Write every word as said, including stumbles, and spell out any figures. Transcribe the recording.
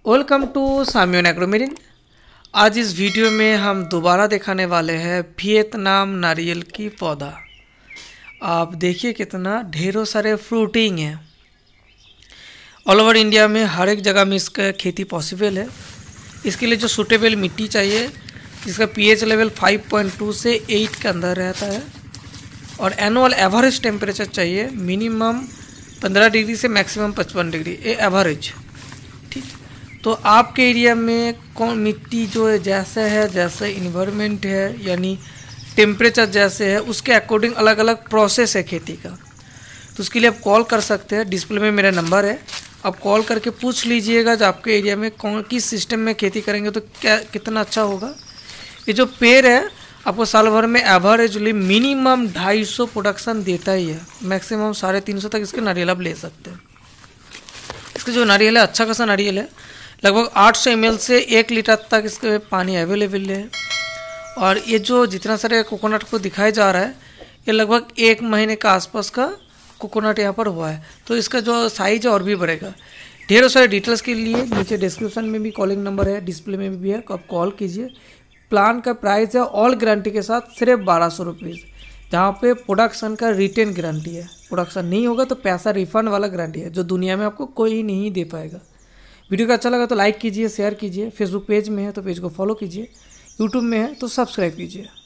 Welcome to साम्योन एग्रोमेरिन। आज इस video में हम दोबारा दिखाने वाले हैं वियतनाम नारियल की पौधा। आप देखिए कितना ढेरों सारे फ्रूटिंग है। ऑल ओवर इंडिया में हर एक जगह में इसका खेती पॉसिबल है। इसके लिए जो सूटेबल मिट्टी चाहिए जिसका pH level five point two से एट के अंदर रहता है और एनुअल एवरेज टेम्परेचर चाहिए मिनिमम पंद्रह डिग्री से मैक्सिमम पचपन डिग्री ए एवरेज। ठीक, तो आपके एरिया में कौन मिट्टी जो है जैसे है जैसे इन्वायरमेंट है यानी टेम्परेचर जैसे है उसके अकॉर्डिंग अलग अलग प्रोसेस है खेती का। तो उसके लिए आप कॉल कर सकते हैं। डिस्प्ले में मेरा नंबर है, आप कॉल करके पूछ लीजिएगा जो आपके एरिया में कौन किस सिस्टम में खेती करेंगे तो क्या कितना अच्छा होगा। ये जो पेड़ है आपको साल भर में एवरेजली मिनिमम ढाई सौ प्रोडक्शन देता ही है, मैक्सिमम साढ़े तीन सौ तक इसके नारियल आप ले सकते हैं। इसका जो नारियल है अच्छा खासा नारियल है, लगभग आठ सौ एम एल से एक लीटर तक इसके पानी अवेलेबल है। और ये जो जितना सारे कोकोनट को दिखाया जा रहा है ये लगभग एक महीने का आसपास का कोकोनट यहाँ पर हुआ है, तो इसका जो साइज है और भी बढ़ेगा। ढेरों सारे डिटेल्स के लिए नीचे डिस्क्रिप्शन में भी कॉलिंग नंबर है, डिस्प्ले में भी है, आप कॉल कीजिए। प्लान का प्राइस है ऑल गारंटी के साथ सिर्फ बारह सौ रुपीज़, जहाँ पे प्रोडक्शन का रिटर्न गारंटी है। प्रोडक्शन नहीं होगा तो पैसा रिफंड वाला गारंटी है जो दुनिया में आपको कोई नहीं दे पाएगा। वीडियो का अच्छा लगा तो लाइक कीजिए, शेयर कीजिए। फेसबुक पेज में है तो पेज को फॉलो कीजिए, यूट्यूब में है तो सब्सक्राइब कीजिए।